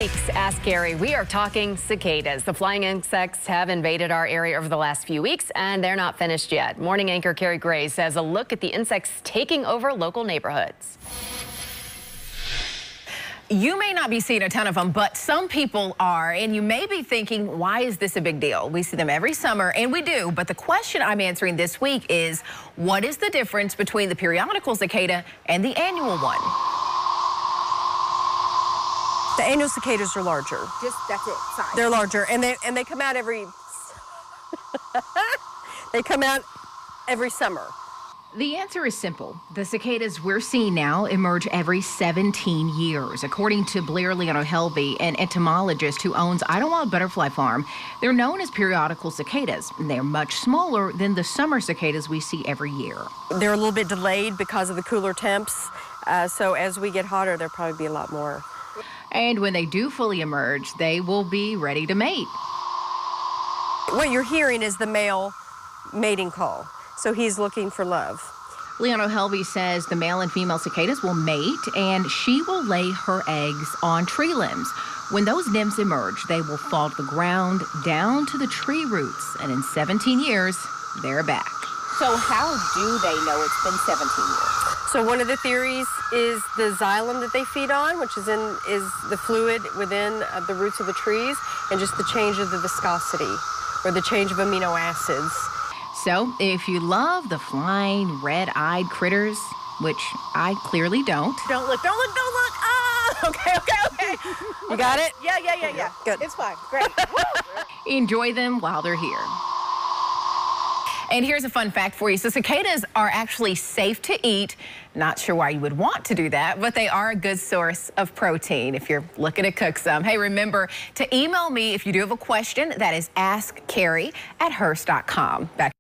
Ask Caray. We are talking cicadas. The flying insects have invaded our area over the last few weeks, and they're not finished yet. Morning anchor Caray Gray says a look at the insects taking over local neighborhoods. You may not be seeing a ton of them, but some people are, and you may be thinking, why is this a big deal? We see them every summer, and we do, but the question I'm answering this week is, what is the difference between the periodical cicada and the annual one? The annual cicadas are larger. That's it, size. They're larger, and they come out every they come out every summer. The answer is simple. The cicadas we're seeing now emerge every 17 years. According to Blair Helvey, an entomologist who owns Idlewild Butterfly Farm, they're known as periodical cicadas. They're much smaller than the summer cicadas we see every year. They're a little bit delayed because of the cooler temps, so as we get hotter, there'll probably be a lot more. And when they do fully emerge, they will be ready to mate. What you're hearing is the male mating call, so he's looking for love. Helvey says the male and female cicadas will mate, and she will lay her eggs on tree limbs. When those nymphs emerge, they will fall to the ground, down to the tree roots, and in 17 years, they're back. So how do they know it's been 17 years? So one of the theories is the xylem that they feed on, which is the fluid within the roots of the trees, and just the change of the viscosity, or the change of amino acids. So if you love the flying, red-eyed critters, which I clearly don't. Don't look, don't look, don't look. Ah, okay. You got it? Yeah. Good. It's fine, great. Enjoy them while they're here. And here's a fun fact for you. So cicadas are actually safe to eat. Not sure why you would want to do that, but they are a good source of protein if you're looking to cook some. Hey, remember to email me if you do have a question. That is askcaray@hearst.com. Back